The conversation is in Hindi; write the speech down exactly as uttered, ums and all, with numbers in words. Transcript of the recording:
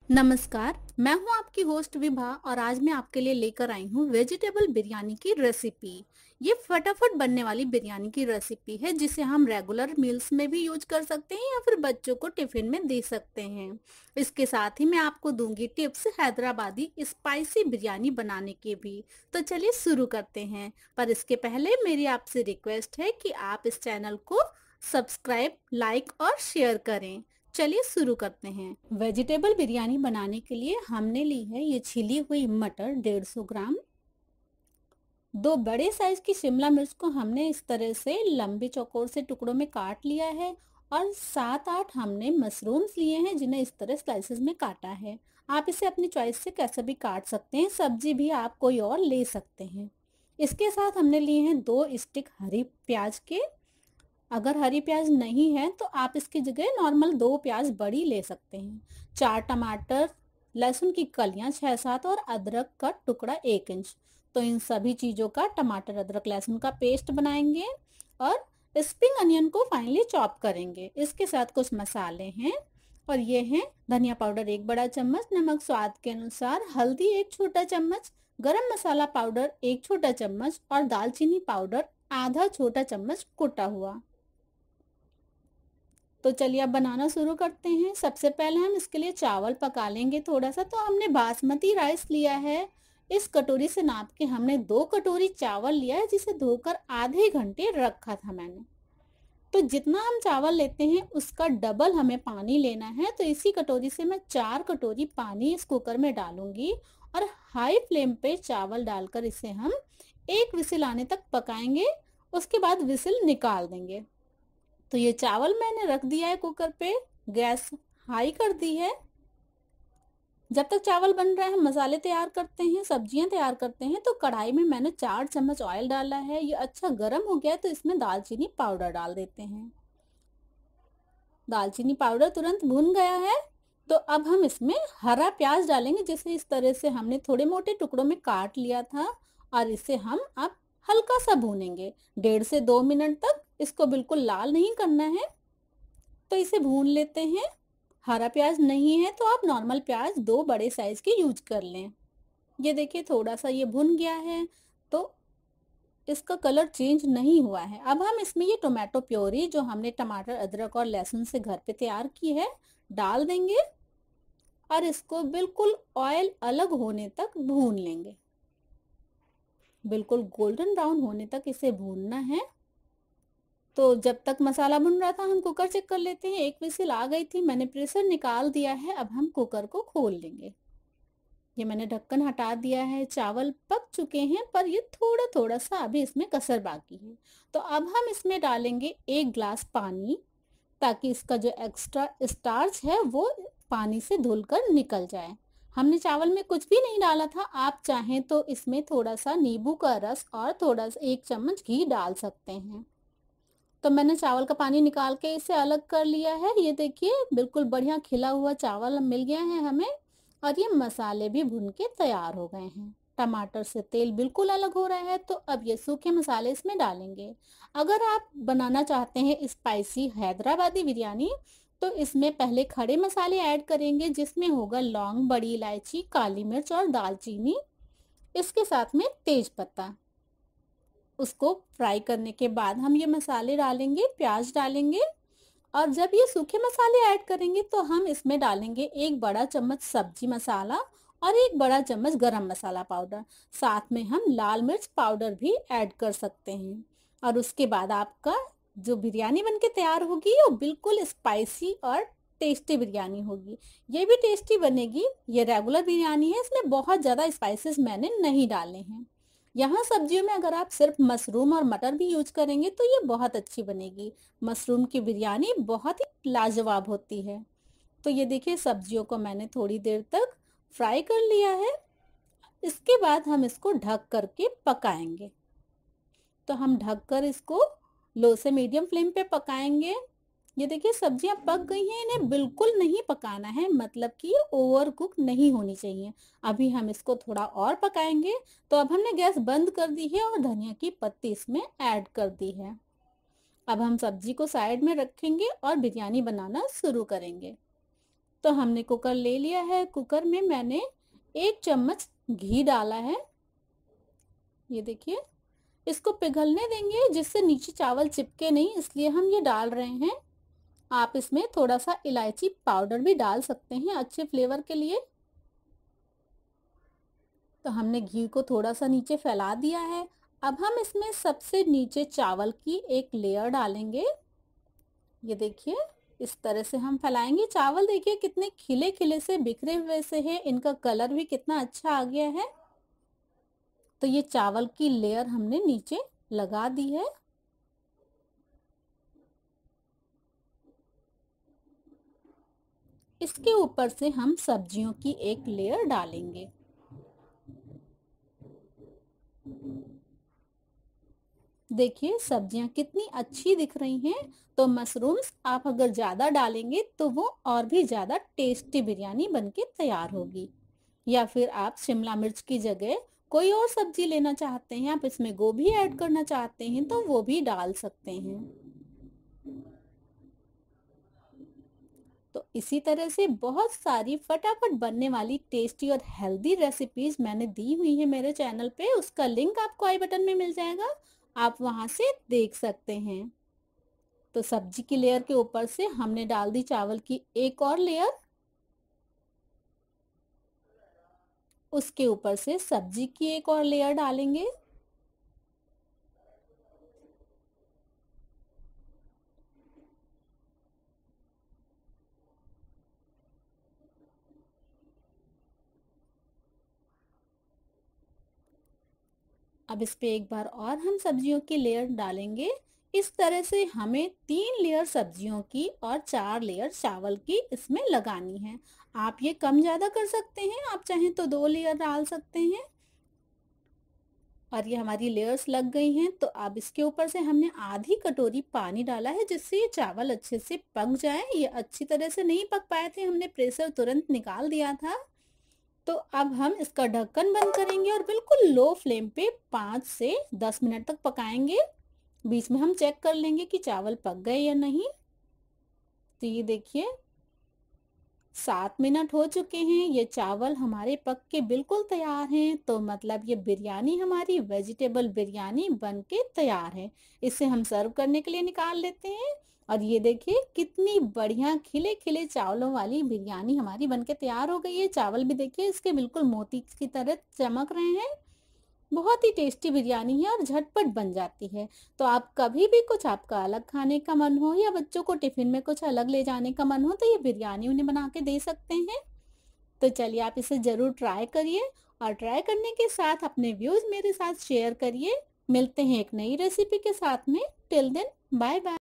नमस्कार, मैं हूं आपकी होस्ट विभा और आज मैं आपके लिए लेकर आई हूं वेजिटेबल बिरयानी की रेसिपी। ये फटाफट बनने वाली बिरयानी की रेसिपी है जिसे हम रेगुलर मील्स में भी यूज कर सकते हैं या फिर बच्चों को टिफिन में दे सकते हैं। इसके साथ ही मैं आपको दूंगी टिप्स हैदराबादी स्पाइसी बिरयानी बनाने के भी। तो चलिए शुरू करते हैं, पर इसके पहले मेरी आपसे रिक्वेस्ट है कि आप इस चैनल को सब्सक्राइब, लाइक और शेयर करें। चलिए शुरू करते हैं। वेजिटेबल बिरयानी बनाने के लिए हमने ली है ये छिली हुई मटर डेढ़ सौ ग्राम। दो बड़े साइज की शिमला मिर्च को हमने इस तरह से लंबे चौकोर से टुकड़ों में काट लिया है। और सात आठ हमने मशरूम्स लिए हैं जिन्हें इस तरह स्लाइसेस में काटा है। आप इसे अपनी चॉइस से कैसे भी काट सकते हैं, सब्जी भी आप कोई और ले सकते हैं। इसके साथ हमने लिए हैं दो स्टिक हरी प्याज के। अगर हरी प्याज नहीं है तो आप इसकी जगह नॉर्मल दो प्याज बड़ी ले सकते हैं। चार टमाटर, लहसुन की कलियां छह सात और अदरक का टुकड़ा एक इंच। तो इन सभी चीज़ों का टमाटर अदरक लहसुन का पेस्ट बनाएंगे और स्प्रिंग अनियन को फाइनली चॉप करेंगे। इसके साथ कुछ मसाले हैं और ये हैं धनिया पाउडर एक बड़ा चम्मच, नमक स्वाद के अनुसार, हल्दी एक छोटा चम्मच, गरम मसाला पाउडर एक छोटा चम्मच और दालचीनी पाउडर आधा छोटा चम्मच कुटा हुआ। तो चलिए अब बनाना शुरू करते हैं। सबसे पहले हम इसके लिए चावल पका लेंगे थोड़ा सा। तो हमने बासमती राइस लिया है। इस कटोरी से नाप के हमने दो कटोरी चावल लिया है जिसे धोकर आधे घंटे रखा था मैंने। तो जितना हम चावल लेते हैं उसका डबल हमें पानी लेना है। तो इसी कटोरी से मैं चार कटोरी पानी इस कुकर में डालूंगी और हाई फ्लेम पे चावल डालकर इसे हम एक विसिल आने तक पकाएंगे। उसके बाद विसिल निकाल देंगे। तो ये चावल मैंने रख दिया है कुकर पे, गैस हाई कर दी है। जब तक चावल बन रहा है मसाले तैयार करते हैं, सब्जियां तैयार करते हैं। तो कढ़ाई में मैंने चार चम्मच ऑयल डाला है। ये अच्छा गर्म हो गया है तो इसमें दालचीनी पाउडर डाल देते हैं। दालचीनी पाउडर तुरंत भुन गया है तो अब हम इसमें हरा प्याज डालेंगे जिसे इस तरह से हमने थोड़े मोटे टुकड़ों में काट लिया था। और इसे हम अब हल्का सा भूनेंगे डेढ़ से दो मिनट तक। इसको बिल्कुल लाल नहीं करना है। तो इसे भून लेते हैं। हरा प्याज नहीं है तो आप नॉर्मल प्याज दो बड़े साइज के यूज कर लें। ये देखिए थोड़ा सा ये भुन गया है तो इसका कलर चेंज नहीं हुआ है। अब हम इसमें ये टोमेटो प्योरी जो हमने टमाटर अदरक और लहसुन से घर पे तैयार की है डाल देंगे और इसको बिल्कुल ऑयल अलग होने तक भून लेंगे। बिल्कुल गोल्डन ब्राउन होने तक इसे भूनना है। तो जब तक मसाला भुन रहा था हम कुकर चेक कर लेते हैं। एक विसिल आ गई थी, मैंने प्रेशर निकाल दिया है। अब हम कुकर को खोल लेंगे। ये मैंने ढक्कन हटा दिया है। चावल पक चुके हैं पर ये थोड़ा थोड़ा सा अभी इसमें कसर बाकी है। तो अब हम इसमें डालेंगे एक ग्लास पानी ताकि इसका जो एक्स्ट्रा स्टार्च है वो पानी से धुलकर निकल जाए। हमने चावल में कुछ भी नहीं डाला था। आप चाहें तो इसमें थोड़ा सा नींबू का रस और थोड़ा सा एक चम्मच घी डाल सकते हैं। तो मैंने चावल का पानी निकाल के इसे अलग कर लिया है। ये देखिए बिल्कुल बढ़िया खिला हुआ चावल मिल गया है हमें। और ये मसाले भी भुन के तैयार हो गए हैं। टमाटर से तेल बिल्कुल अलग हो रहा है। तो अब ये सूखे मसाले इसमें डालेंगे। अगर आप बनाना चाहते हैं स्पाइसी हैदराबादी बिरयानी तो इसमें पहले खड़े मसाले ऐड करेंगे जिसमें होगा लौंग, बड़ी इलायची, काली मिर्च और दालचीनी। इसके साथ में तेज पत्ता। उसको फ्राई करने के बाद हम ये मसाले डालेंगे, प्याज डालेंगे। और जब ये सूखे मसाले ऐड करेंगे तो हम इसमें डालेंगे एक बड़ा चम्मच सब्जी मसाला और एक बड़ा चम्मच गरम मसाला पाउडर। साथ में हम लाल मिर्च पाउडर भी ऐड कर सकते हैं। और उसके बाद आपका जो बिरयानी बनके तैयार होगी वो बिल्कुल स्पाइसी और टेस्टी बिरयानी होगी। ये भी टेस्टी बनेगी। ये रेगुलर बिरयानी है, इसमें बहुत ज़्यादा स्पाइसेस मैंने नहीं डाले हैं। यहाँ सब्जियों में अगर आप सिर्फ मशरूम और मटर भी यूज करेंगे तो ये बहुत अच्छी बनेगी। मशरूम की बिरयानी बहुत ही लाजवाब होती है। तो ये देखिए सब्जियों को मैंने थोड़ी देर तक फ्राई कर लिया है। इसके बाद हम इसको ढक करके पकाएंगे। तो हम ढककर इसको लो से मीडियम फ्लेम पे पकाएंगे। ये देखिए सब्जियां पक गई हैं। इन्हें बिल्कुल नहीं पकाना है, मतलब कि ये ओवर कुक नहीं होनी चाहिए। अभी हम इसको थोड़ा और पकाएंगे। तो अब हमने गैस बंद कर दी है और धनिया की पत्ती इसमें ऐड कर दी है। अब हम सब्जी को साइड में रखेंगे और बिरयानी बनाना शुरू करेंगे। तो हमने कुकर ले लिया है। कुकर में मैंने एक चम्मच घी डाला है। ये देखिए, इसको पिघलने देंगे जिससे नीचे चावल चिपके नहीं, इसलिए हम ये डाल रहे हैं। आप इसमें थोड़ा सा इलायची पाउडर भी डाल सकते हैं अच्छे फ्लेवर के लिए। तो हमने घी को थोड़ा सा नीचे फैला दिया है। अब हम इसमें सबसे नीचे चावल की एक लेयर डालेंगे। ये देखिए, इस तरह से हम फैलाएंगे। चावल देखिए कितने खिले खिले से बिखरे हुए से है, इनका कलर भी कितना अच्छा आ गया है। तो ये चावल की लेयर हमने नीचे लगा दी है। इसके ऊपर से हम सब्जियों की एक लेयर डालेंगे। देखिए सब्जियां कितनी अच्छी दिख रही हैं। तो मशरूम्स आप अगर ज़्यादा डालेंगे तो वो और भी ज़्यादा टेस्टी बिरयानी बनके तैयार होगी। या फिर आप शिमला मिर्च की जगह कोई और सब्जी लेना चाहते हैं, आप इसमें गोभी ऐड करना चाहते हैं तो वो भी डाल सकते हैं। तो इसी तरह से बहुत सारी फटाफट बनने वाली टेस्टी और हेल्दी रेसिपीज मैंने दी हुई है मेरे चैनल पे। उसका लिंक आपको आई बटन में मिल जाएगा, आप वहां से देख सकते हैं। तो सब्जी की लेयर के ऊपर से हमने डाल दी चावल की एक और लेयर। उसके ऊपर से सब्जी की एक और लेयर डालेंगे। अब इस पे एक बार और हम सब्जियों की लेयर डालेंगे। इस तरह से हमें तीन लेयर सब्जियों की और चार लेयर चावल की इसमें लगानी है। आप ये कम ज़्यादा कर सकते हैं, आप चाहें तो दो लेयर डाल सकते हैं। और ये हमारी लेयर्स लग गई हैं। तो अब इसके ऊपर से हमने आधी कटोरी पानी डाला है जिससे ये चावल अच्छे से पक जाए। ये अच्छी तरह से नहीं पक पाए थे, हमने प्रेशर तुरंत निकाल दिया था। तो अब हम इसका ढक्कन बंद करेंगे और बिल्कुल लो फ्लेम पे पाँच से दस मिनट तक पकाएंगे। बीच में हम चेक कर लेंगे कि चावल पक गए या नहीं। तो ये देखिए सात मिनट हो चुके हैं, ये चावल हमारे पक के बिल्कुल तैयार हैं। तो मतलब ये बिरयानी हमारी वेजिटेबल बिरयानी बन के तैयार है। इसे हम सर्व करने के लिए निकाल लेते हैं। और ये देखिए कितनी बढ़िया खिले खिले चावलों वाली बिरयानी हमारी बनके तैयार हो गई है। चावल भी देखिए इसके बिल्कुल मोती की तरह चमक रहे हैं। बहुत ही टेस्टी बिरयानी है और झटपट बन जाती है। तो आप कभी भी कुछ आपका अलग खाने का मन हो या बच्चों को टिफिन में कुछ अलग ले जाने का मन हो तो ये बिरयानी उन्हें बना के दे सकते हैं। तो चलिए आप इसे ज़रूर ट्राई करिए और ट्राई करने के साथ अपने व्यूज़ मेरे साथ शेयर करिए। मिलते हैं एक नई रेसिपी के साथ में। Till then bye bye.